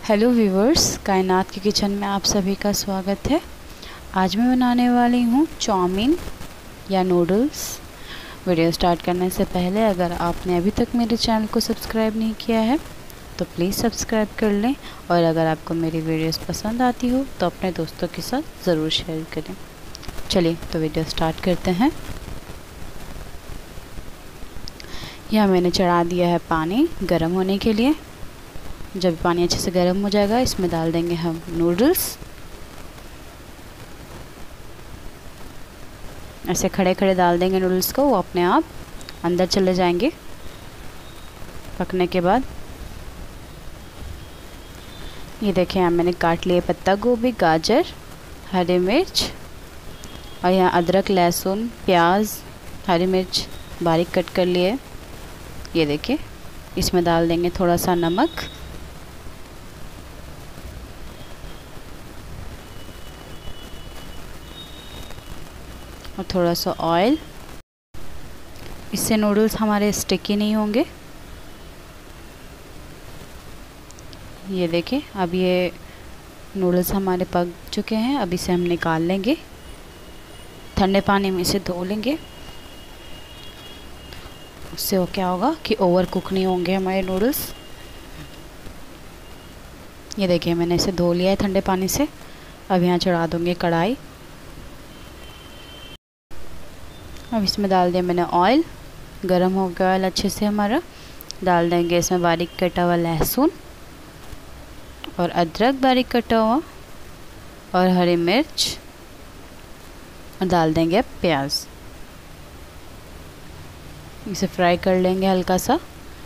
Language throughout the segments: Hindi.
हेलो व्यूवर्स, कायनात के किचन में आप सभी का स्वागत है। आज मैं बनाने वाली हूँ चाउमीन या नूडल्स। वीडियो स्टार्ट करने से पहले अगर आपने अभी तक मेरे चैनल को सब्सक्राइब नहीं किया है तो प्लीज़ सब्सक्राइब कर लें, और अगर आपको मेरी वीडियोस पसंद आती हो तो अपने दोस्तों के साथ ज़रूर शेयर करें। चलिए तो वीडियो स्टार्ट करते हैं। यहाँ मैंने चढ़ा दिया है पानी गर्म होने के लिए। जब पानी अच्छे से गर्म हो जाएगा इसमें डाल देंगे हम नूडल्स। ऐसे खड़े खड़े डाल देंगे नूडल्स को, वो अपने आप अंदर चले जाएंगे पकने के बाद। ये देखें, यहाँ मैंने काट लिए पत्ता गोभी, गाजर, हरी मिर्च, और यहाँ अदरक, लहसुन, प्याज, हरी मिर्च बारीक कट कर लिए। ये देखिए, इसमें डाल देंगे थोड़ा सा नमक, और थोड़ा सा ऑयल। इससे नूडल्स हमारे स्टिकी नहीं होंगे। ये देखिए, अब ये नूडल्स हमारे पक चुके हैं। अब इसे हम निकाल लेंगे, ठंडे पानी में इसे धो लेंगे। उससे वो क्या होगा कि ओवर कुक नहीं होंगे हमारे नूडल्स। ये देखिए, मैंने इसे धो लिया है ठंडे पानी से। अब यहाँ चढ़ा दूँगी कढ़ाई। अब इसमें डाल दिया मैंने ऑयल। गरम हो गया ऑयल अच्छे से हमारा। डाल देंगे इसमें बारीक कटा हुआ लहसुन और अदरक बारीक कटा हुआ, और हरी मिर्च, और डाल देंगे प्याज। इसे फ्राई कर लेंगे हल्का सा।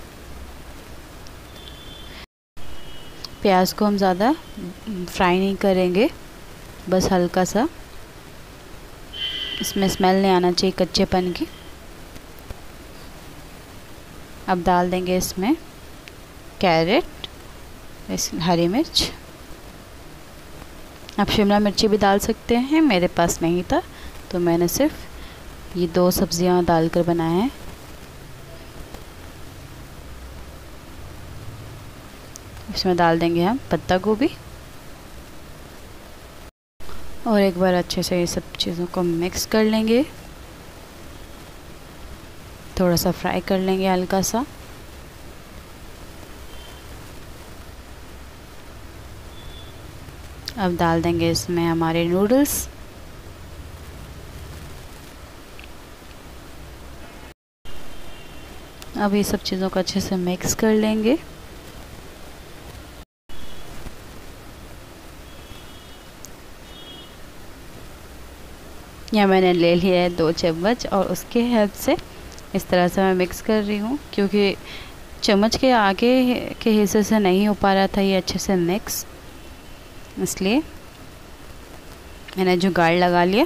प्याज को हम ज़्यादा फ्राई नहीं करेंगे, बस हल्का सा। इसमें स्मेल नहीं आना चाहिए कच्चेपन की। अब डाल देंगे इसमें कैरेट, हरी मिर्च। आप शिमला मिर्ची भी डाल सकते हैं, मेरे पास नहीं था तो मैंने सिर्फ ये दो सब्जियां डालकर बनाया है। इसमें डाल देंगे हम पत्ता गोभी, और एक बार अच्छे से ये सब चीज़ों को मिक्स कर लेंगे। थोड़ा सा फ्राई कर लेंगे हल्का सा। अब डाल देंगे इसमें हमारे नूडल्स। अब ये सब चीज़ों को अच्छे से मिक्स कर लेंगे। यहाँ मैंने ले लिया है 2 चम्मच, और उसके हेल्प से इस तरह से मैं मिक्स कर रही हूँ, क्योंकि चम्मच के आगे के हिस्से से नहीं हो पा रहा था ये अच्छे से मिक्स, इसलिए मैंने जुगाड़ लगा लिया।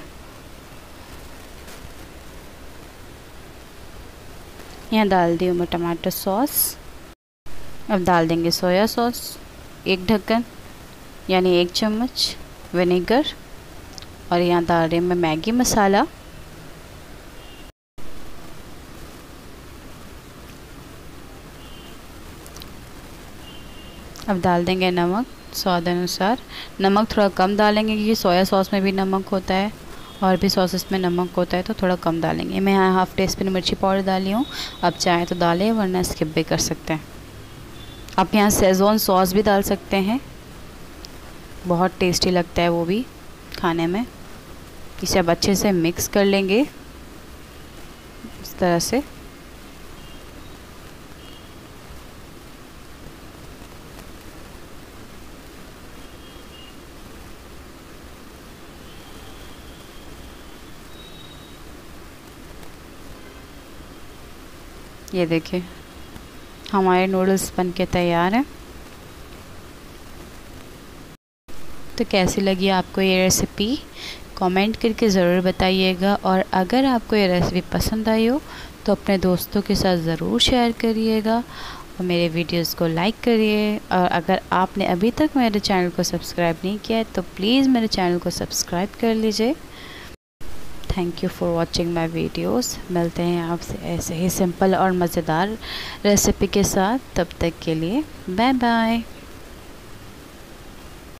यहाँ डाल दी हूँ मैं टमाटर सॉस। अब डाल देंगे सोया सॉस, 1 ढक्कन यानी 1 चम्मच, विनेगर, और यहाँ डाल रही हूँ मैं मैगी मसाला। अब डाल देंगे नमक स्वाद अनुसार। नमक थोड़ा कम डालेंगे क्योंकि सोया सॉस में भी नमक होता है, और भी सॉसेस में नमक होता है, तो थोड़ा कम डालेंगे। मैं यहाँ हाफ़ टी स्पून मिर्ची पाउडर डाली हूँ। आप चाहें तो डालें, वरना स्किप भी कर सकते हैं। आप यहाँ शेज़वान सॉस भी डाल सकते हैं, बहुत टेस्टी लगता है वो भी खाने में। इसे अब अच्छे से मिक्स कर लेंगे इस तरह से। ये देखिए, हमारे नूडल्स बनके तैयार हैं। तो कैसी लगी आपको ये रेसिपी, कमेंट करके ज़रूर बताइएगा। और अगर आपको ये रेसिपी पसंद आई हो तो अपने दोस्तों के साथ ज़रूर शेयर करिएगा, और मेरे वीडियोस को लाइक करिए। और अगर आपने अभी तक मेरे चैनल को सब्सक्राइब नहीं किया है तो प्लीज़ मेरे चैनल को सब्सक्राइब कर लीजिए। Thank you for watching my videos. मिलते हैं आपसे ऐसे ही सिंपल और मज़ेदार रेसिपी के साथ। तब तक के लिए बाय बाय।